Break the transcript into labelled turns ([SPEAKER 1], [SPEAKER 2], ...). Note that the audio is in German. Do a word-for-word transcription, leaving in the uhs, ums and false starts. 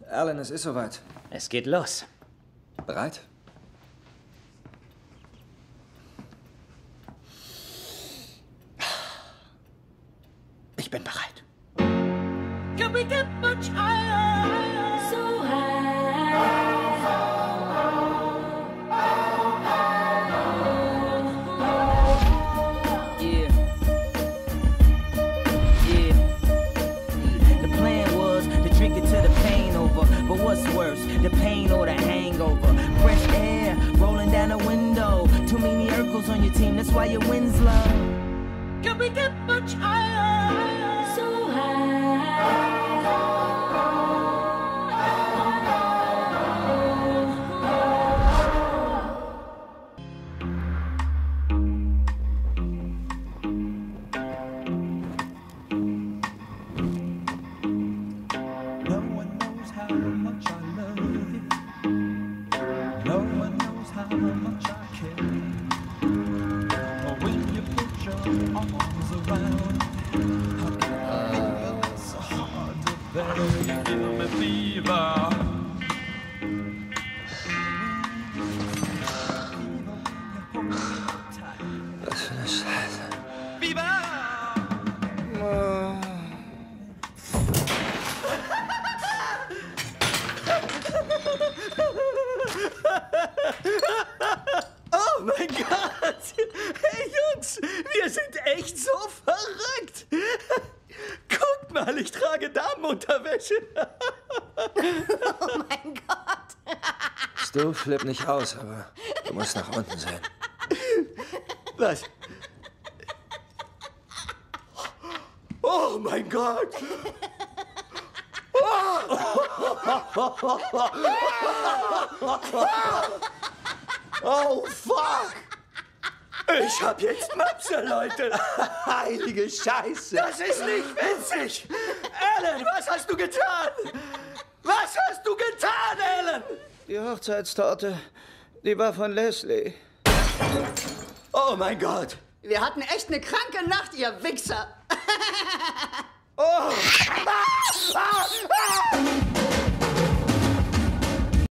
[SPEAKER 1] Alan, es ist soweit.
[SPEAKER 2] Es geht los.
[SPEAKER 1] Bereit?
[SPEAKER 2] Ich bin bereit.
[SPEAKER 3] Can we get much higher? So high.
[SPEAKER 4] Yeah. Yeah. The plan was to drink it till the pain over. But what's worse, the pain or the hangover? Fresh air rolling down the window. Too many Urkels on your team, that's why your wins low.
[SPEAKER 3] Can we get much higher? So high.
[SPEAKER 5] No one knows how much I love you. No one knows how much I care. When you put your arms around, how can I feel so hard to bear? You give me fever.
[SPEAKER 1] Was für eine Scheiße.
[SPEAKER 5] Fever!
[SPEAKER 2] Oh mein Gott! Hey Jungs, wir sind echt so verrückt! Guckt mal, ich trage Damenunterwäsche.
[SPEAKER 6] Oh mein Gott.
[SPEAKER 1] Stu, flipp nicht aus, aber du musst nach unten sehen.
[SPEAKER 2] Was? Oh mein Gott! Oh, fuck! Ich hab jetzt Möpse, Leute! Heilige Scheiße! Das ist nicht witzig! Alan, was hast du getan? Was hast du getan, Alan?
[SPEAKER 7] Die Hochzeitstorte, die war von Leslie.
[SPEAKER 2] Oh mein Gott!
[SPEAKER 6] Wir hatten echt eine kranke Nacht, ihr Wichser.
[SPEAKER 2] Oh! Ah! Ah! Ah!